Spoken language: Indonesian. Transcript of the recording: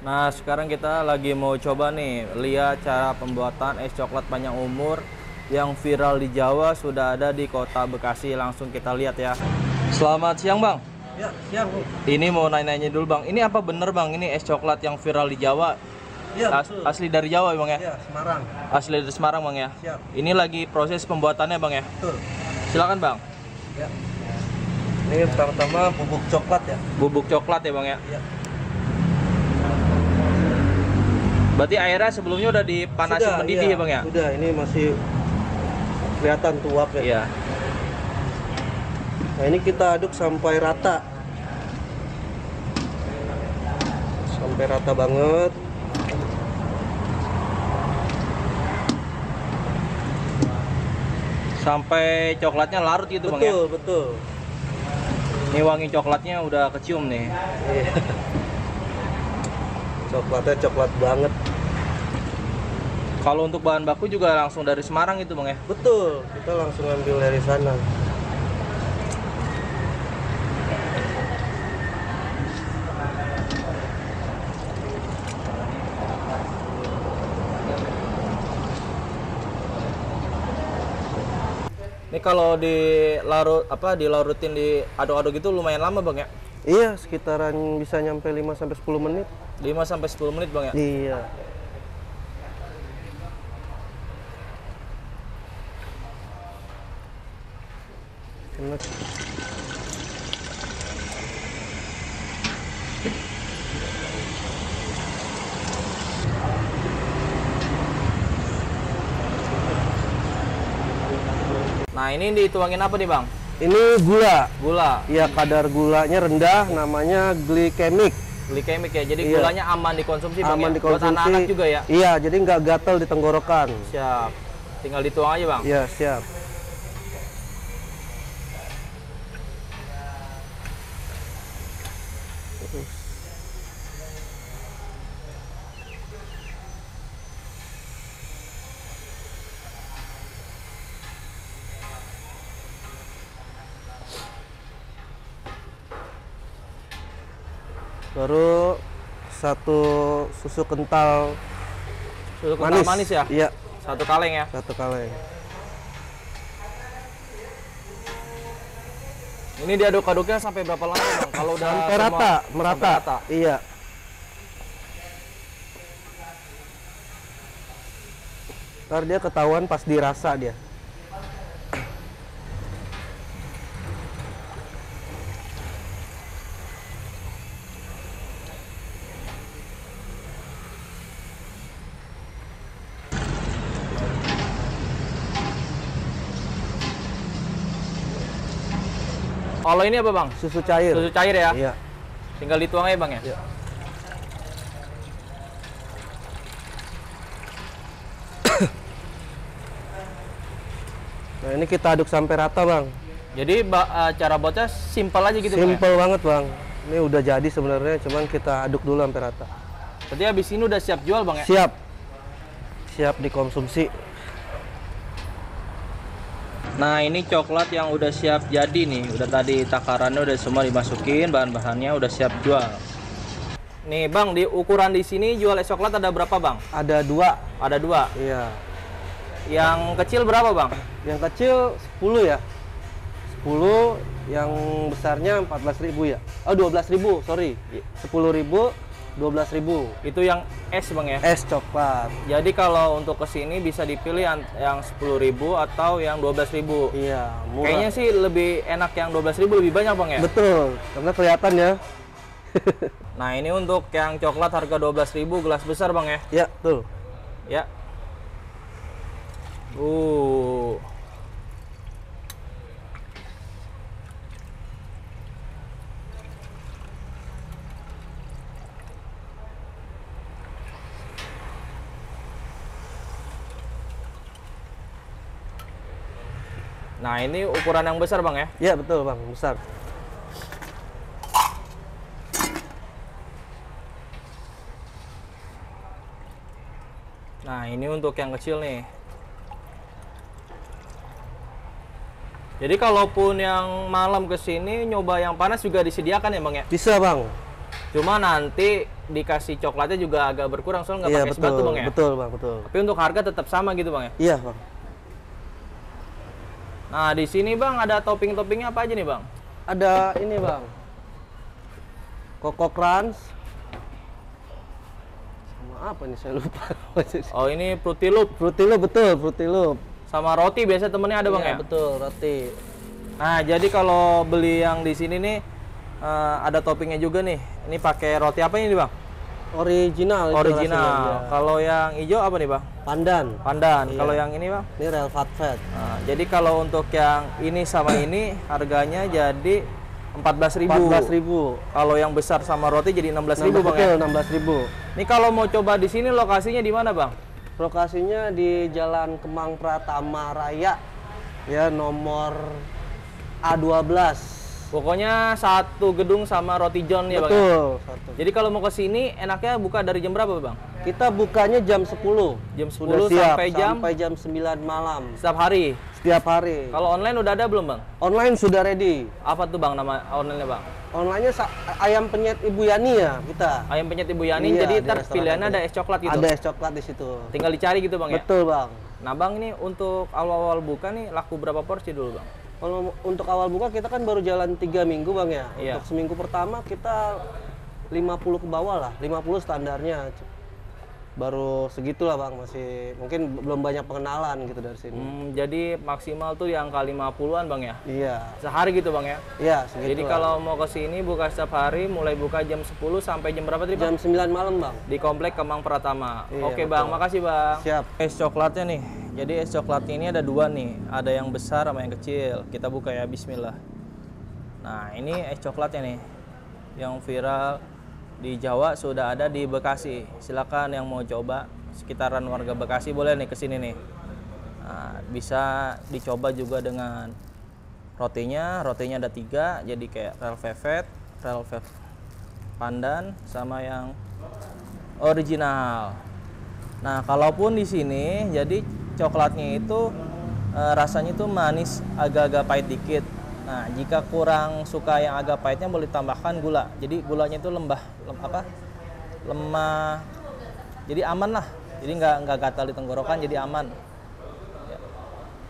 Nah, sekarang kita lagi mau coba nih lihat cara pembuatan es coklat panjang umur yang viral di Jawa, sudah ada di Kota Bekasi. Langsung kita lihat ya. Selamat siang, Bang. Ya, siang. Ini mau nanya-nanya dulu, Bang. Ini apa bener, Bang? Ini es coklat yang viral di Jawa? Ya, betul. Asli dari Jawa, Bang ya? Ya, Semarang. Asli dari Semarang, Bang ya? Siap. Ini lagi proses pembuatannya, Bang ya? Betul. Silakan, Bang. Ya. Ini pertama bubuk coklat ya. Bubuk coklat ya, Bang ya? Ya. Berarti airnya sebelumnya udah dipanasin Sudah, mendidih iya. ya, Bang ya? Udah, ini masih kelihatan tuap ya. Iya. Nah, ini kita aduk sampai rata. Sampai rata banget. Sampai coklatnya larut gitu, Bang ya? Betul, betul. Ini wangi coklatnya udah kecium nih. Iya. Coklatnya coklat banget. Kalau untuk bahan baku juga langsung dari Semarang itu, Bang ya? Betul, kita langsung ambil dari sana. Ini kalau dilarutin diaduk-aduk gitu lumayan lama, Bang ya? Iya, sekitaran bisa nyampe 5 sampai 10 menit. 5 sampai 10 menit, Bang ya? Iya. Enak. Nah, ini dituangin apa nih, Bang? Ini gula. Gula. Iya, kadar gulanya rendah, namanya glikemik. Glikemik ya. Jadi Iya. gulanya aman dikonsumsi, Bang Aman ya? dikonsumsi. Buat anak-anak juga ya? Iya, jadi nggak gatal di tenggorokan. Siap. Tinggal dituang aja, Bang. Iya, siap. Baru satu susu kental Susu kental manis. manis ya? Iya, Satu kaleng ya? satu kaleng. Ini diaduk-aduknya sampai berapa lama, Bang? Kalau udah Sampai semua- rata, merata. sampai rata. Iya. Ntar dia ketahuan pas dirasa dia. Kalau ini apa, Bang? Susu cair. Susu cair ya? Iya. Tinggal dituang aja, Bang ya? Iya. Nah, ini kita aduk sampai rata, Bang. Jadi cara buatnya simpel aja gitu, Bang ya? Simple banget, Bang. Ini udah jadi sebenarnya, cuman kita aduk dulu sampai rata. Berarti habis ini udah siap jual, Bang ya? Siap. Siap dikonsumsi. Nah, ini coklat yang udah siap jadi nih. Udah tadi takarannya udah semua dimasukin, bahan-bahannya udah siap jual. Nih, Bang, di ukuran di sini jual es coklat ada berapa, Bang? Ada 2. Ada 2. Iya. Yang kecil berapa, Bang? Yang kecil 10 ya. 10, yang besarnya 14.000 ya. Oh, 12.000, sorry. 10.000, 12.000. Itu yang es, Bang ya? Es coklat. Jadi kalau untuk kesini bisa dipilih yang 10.000 atau yang 12.000. Iya, murah. Kayaknya sih lebih enak yang 12.000, lebih banyak, Bang ya? Betul, karena kelihatan ya. Nah, ini untuk yang coklat harga 12.000 gelas besar, Bang ya? Ya, betul. Ya. Nah, ini ukuran yang besar, Bang ya? Ya, betul, Bang, besar. Nah, ini untuk yang kecil nih. Jadi kalaupun yang malam kesini nyoba yang panas juga disediakan ya, Bang ya? Bisa, Bang. Cuma nanti dikasih coklatnya juga agak berkurang soalnya nggak Iya, pakai es betul. batu Bang ya. Betul, Bang, betul. Tapi untuk harga tetap sama gitu Bang ya. Iya, Bang. Nah, di sini Bang ada topping-toppingnya apa aja nih Bang? Ada ini, Bang. Koko Crunch. Sama apa nih saya lupa. Oh, ini Fruity Loop Fruity Loop, betul, Fruity Loop. sama roti biasa temennya ada Bang Iya, ya. betul, roti. Nah, jadi kalau beli yang di sini nih ada toppingnya juga nih. Ini pakai roti apa ini Bang? Original. itu Original. rasanya, iya. Kalau yang hijau apa nih Bang? Pandan. Pandan. Iya. Kalau yang ini Bang? Ini real fat. Nah, jadi kalau untuk yang ini sama ini harganya jadi 14.000. 14.000. Kalau yang besar sama roti jadi 16.000 Bang ya. Betul, 16.000. Ini kalau mau coba di sini lokasinya di mana Bang? Lokasinya di Jalan Kemang Pratama Raya. Ya, nomor A12. Pokoknya satu gedung sama Roti John ya Bang. Ya? Betul, satu. Jadi kalau mau ke sini enaknya buka dari jam berapa Bang? Kita bukanya jam 10. Jam 10 Sudah siap, sampai jam 9 malam. setiap hari. Setiap hari. Kalau online udah ada belum Bang? Online sudah ready. Apa tuh Bang nama online-nya Bang? Online-nya ayam penyet Ibu Yani ya kita. Ayam penyet Ibu Yani, Iya, jadi di ntar restoran pilihannya itu. ada es coklat gitu. Ada es coklat di situ. Tinggal dicari gitu Bang ya? Betul, Bang. Nah Bang, ini untuk awal-awal buka nih laku berapa porsi dulu Bang? Kalau untuk awal buka kita kan baru jalan 3 minggu, Bang ya. Iya. Untuk seminggu pertama kita 50 ke bawah lah, 50 standarnya. Baru segitulah Bang, masih mungkin belum banyak pengenalan gitu dari sini. Jadi maksimal tuh di angka 50-an Bang ya? Iya. Sehari gitu Bang ya? Iya, segitu. Jadi kalau mau ke sini buka setiap hari, mulai buka jam 10 sampai jam berapa tadi Bang? jam 9 malam, Bang. Di Komplek Kemang Pratama. Iya, Oke Bang, betul. makasih Bang. Siap. Es coklatnya nih. Jadi es coklatnya ini ada dua nih. Ada yang besar sama yang kecil. Kita buka ya, bismillah. Nah, ini es coklatnya nih. Yang viral di Jawa sudah ada di Bekasi. Silakan yang mau coba sekitaran warga Bekasi boleh nih ke sini nih. Nah, bisa dicoba juga dengan rotinya. Rotinya ada 3, jadi kayak real velvet, pandan sama yang original. Nah, kalaupun di sini jadi coklatnya itu rasanya itu manis, agak-agak pahit dikit. Nah, jika kurang suka yang agak pahitnya boleh tambahkan gula. Jadi gulanya itu lemah. Jadi aman lah. Jadi nggak gatal di tenggorokan, jadi aman.